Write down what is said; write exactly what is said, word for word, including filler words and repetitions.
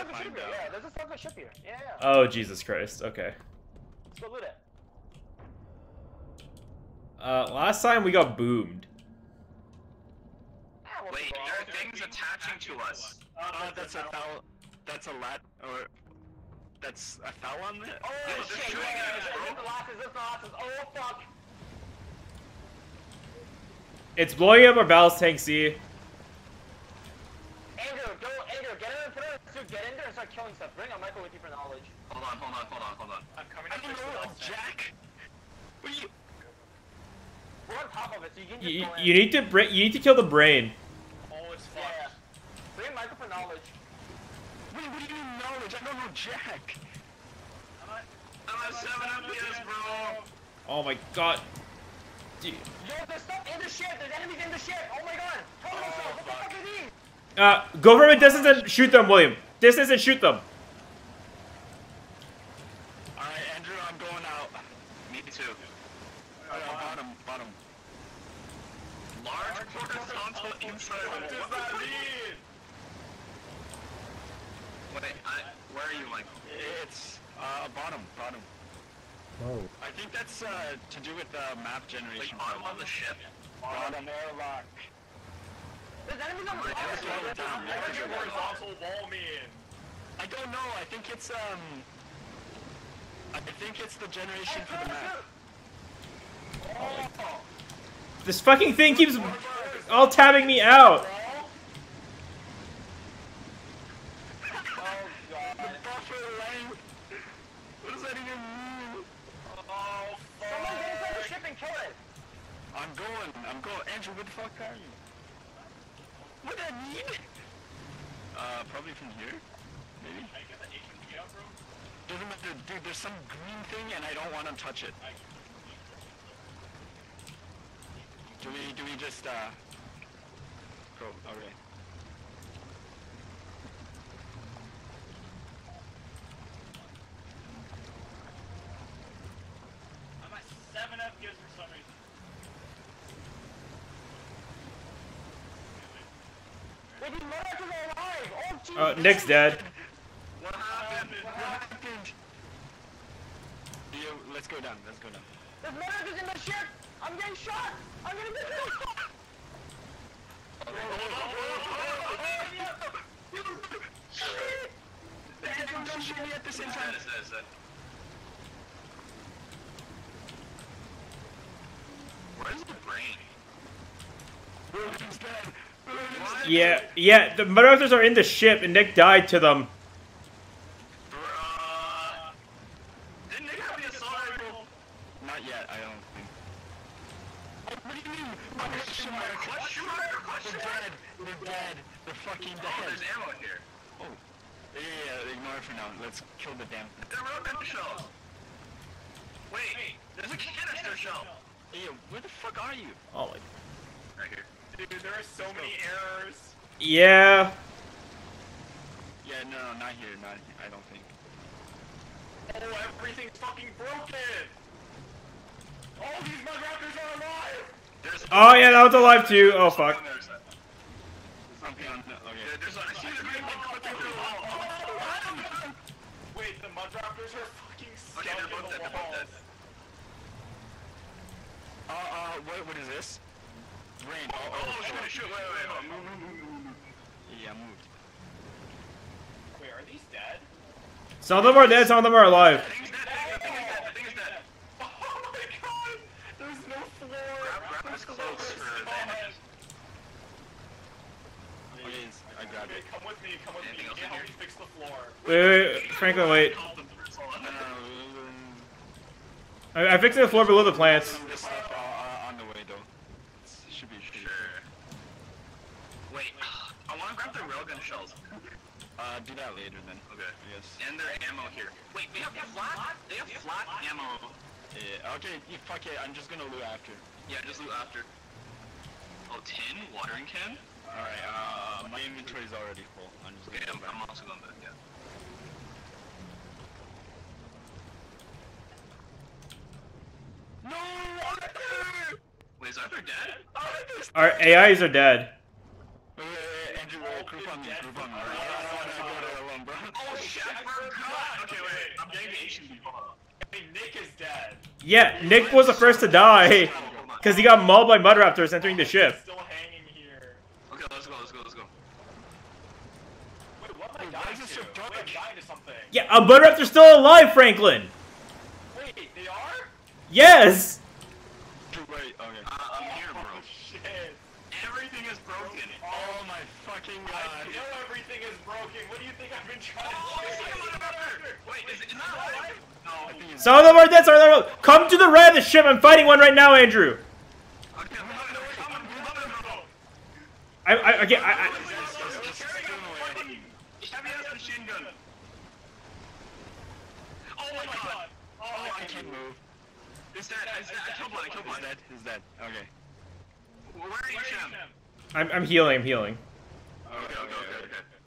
a ship here. Yeah, there's a fucking ship here. Yeah, yeah. Oh, Jesus Christ. Okay. Let's go loot it. Uh, last time we got boomed. Ah, we'll Wait, go there out. are things attaching to us. Uh, that's a thal. That's a lat. Or that's a thal on there. Oh Yeah, they're shit! shooting Yeah, at us, yeah, bro. yeah. This is the last. This is the last. Oh fuck! It's blowing up our ballast tank, see? Andrew, go, Andrew, get in and put on a suit. Get in there and start killing stuff. Bring a Michael with you for knowledge. Hold on, hold on, hold on, hold on. I'm coming I up don't to know, the Jack. What are you? We're on top of it, so you can just You, go in. you need to bra you need to kill the brain. Oh, it's Yeah, fucked. yeah. Bring Michael for knowledge. Wait, what do you mean knowledge? I don't know Jack. I'm at, I'm at seven F P S, bro. Oh my god. Dude. Yo, there's stuff in the ship. There's enemies in the ship. Oh my god. Tell me Oh, what the fuck. fuck are these? Uh, go from a distance and shoot them, William. Distance and shoot them. Alright, Andrew, I'm going out. Me too. Uh, bottom, bottom. Large horizontal inside. what does that mean? Wait, I, where are you, Mike? It's uh bottom, bottom. Oh. I think that's uh to do with the map Like generation. bottom of the ship? Bottom airlock. There's enemies on the Wait, wall. there's all the time. What does your horizontal wall mean? I don't know. I think it's um. I think it's the generation for the map. Oh, This fucking thing keeps all tabbing me out. Oh god. Buffer length. What does that even mean? oh, Someone get inside the fuck. ship and kill it. I'm going. I'm going. Andrew, where the fuck are you? What do I need? Uh, probably from here. Maybe. I get the H M G out, bro. Doesn't matter, dude. There's some green thing, and I don't want to touch it. Do we? Do we just uh? Go. Okay. I'm at seven F P S for some reason. Wait, these motherfuckers are alive. Oh Jesus. Uh, Nick's dead. What happened? What happened? You, let's go down. Let's go down. There's motherfuckers in the ship. I'm getting shot. I'm gonna get shot. Andrew, don't shoot me at the same Is time. that, is that, is that? Where's the brain? William's dead. William's dead. Yeah, yeah. The mudraptors are in the ship, and Nick died to them. Bruh. Didn't Nick have the assault rifle? Not yet. I don't think. Oh, what do you mean? Oh, Question mark. question mark? Question They're mark? dead. They're dead. They're fucking Oh, dead. there's ammo here. Oh. Yeah, yeah, yeah, ignore it for now. Let's kill the damn. They're railgun shells. Wait, there's a canister shell. Hey, where the fuck are you? Oh my. Right here. Dude, there are so many errors. Yeah. Yeah, no, no, not here. Not here. I don't think. Oh, everything's fucking broken. All these mudraptors are alive. There's Oh yeah, that was alive too. Oh fuck. on the other side. Something on the. Okay. Yeah, there's a, I see the green one coming through the wall. Wait, the mudraptors are fucking stuck Okay, they're in both the dead, they're both walls. dead. Uh, uh, what, what is this? Rain. Oh, Oh, oh, shoot, oh. shoot, wait, wait, wait. Move, move, move, move, move. Yeah, moved. Wait, are these dead? Some of them are dead. Some of them are alive. The thing's dead, the thing is dead, the thing is dead. Oh my god! There's no floor! Grab, grab his clothes for advantage. Okay, I grabbed Okay, it. come with me, come with Anything me. else You in can't help here? me fix the floor. Wait, wait, wait. Franklin, wait. Call them for assault. No, no, no. I, I fixed the floor below the plants. Some of this stuff uh, uh, on the way though. It's, it should be. Should be Sure. Wait, I want to grab the railgun shells. Uh, do that later then. Okay. Yes. And their ammo here. Wait, they have flat? They have flat ammo. Yeah, okay, you, fuck it. I'm just gonna loot after. Yeah, just loot after. Oh, tin? Watering can? Alright, uh, my inventory's already full. I'm just Okay, gonna I'm, go I'm back. also going back, yeah. No! Arthur! Wait, is Arthur dead? Arthur's Our A Is are dead. Wait, wait, wait, Andrew, wait, group on me, group on me. I don't wanna go there alone, bro. Oh, forgot. Okay, wait. I'm getting the Asian people. Hey, Nick is dead. Yeah, Nick was the first to die. Because he got mauled by mudraptors entering the ship. Still hanging here. Okay, let's go, let's go, let's go. Wait, what am I Why dying is this to? so Wait, dark? I'm dying to something. Yeah, a mudraptor's still alive, Franklin. Wait, they are? Yes. Wait, okay. Uh, I'm here, bro. Oh, shit. Everything is broken. Oh my fucking I god. know everything is broken. What do you think I've been trying Oh, to it's like a do? motherfucker! Wait, is it not alive? No. I think it's Some of them are dead, some of them are... Come to the right of the ship. I'm fighting one right now, Andrew. Okay, I'm coming, I'm coming, I'm coming, bro. I, I, I, get- I, I Heavy ass machine gun. Oh my god. Oh, Oh, I can't move. Is that, is that, I killed one, I killed He's one. dead. He's dead. Okay. Where are you, Shem? I'm, I'm healing, I'm healing. Okay, okay, okay, okay.